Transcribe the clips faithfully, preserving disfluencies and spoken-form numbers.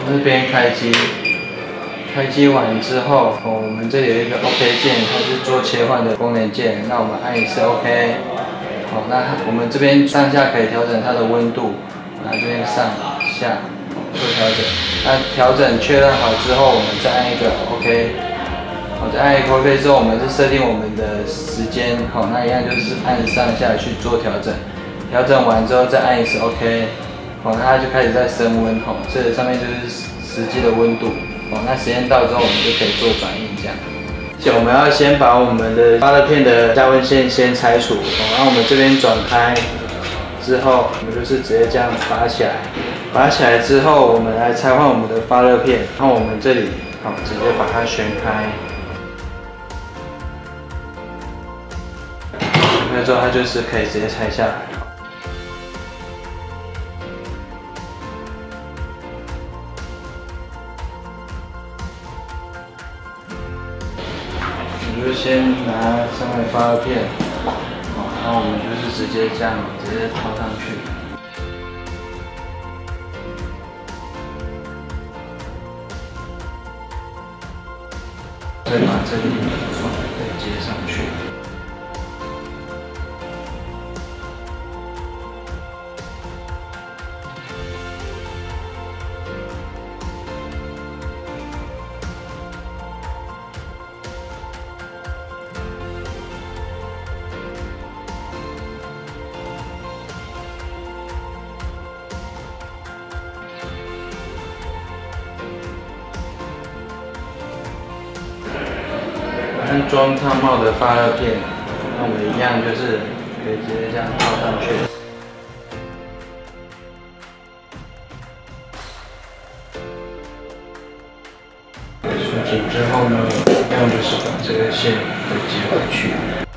这边开机，开机完之后，哦，我们这里有一个 OK 键，它是做切换的功能键，那我们按一次 OK。好，那我们这边上下可以调整它的温度，那这边上下做调整。那调整确认好之后，我们再按一个 OK。好，再按一个 OK 之后，我们是设定我们的时间，好，那一样就是按上下去做调整。调整完之后再按一次 OK。好，那它就开始在升温，好，这上面就是实际的温度，好，那时间到之后我们就可以做转印这样。我们要先把我们的发热片的加温线先拆除，然后我们这边转开之后，我们就是直接这样拔起来，拔起来之后，我们来拆换我们的发热片，然后我们这里好直接把它旋开，旋开之后它就是可以直接拆下来。我们就先拿上面发热片，好，然后我们就是直接这样直接套上去，再把这里再接上去。安装烫帽的发热片，那我们一样就是可以直接这样套上去。顺紧之后呢，一样就是把这个线给接回去。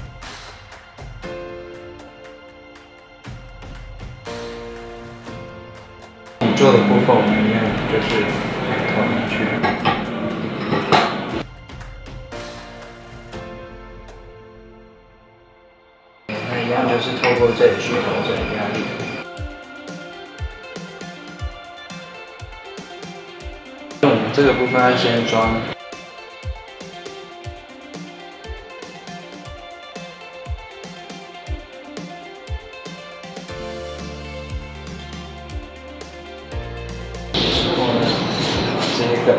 底座的部分我们一样就是套上去。一样就是透过这里去调整压力。我们这个部分要先装。之后呢，把这个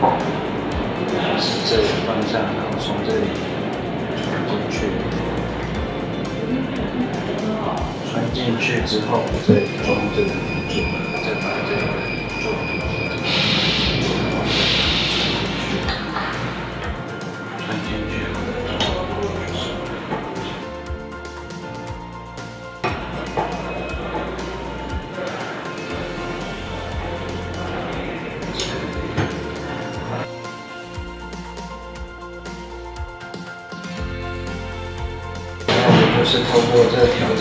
是这里放上，然后从这里穿进去。穿进去之后，再装这个底座，再把这个底座穿进去，然后我们就是透过这个调整。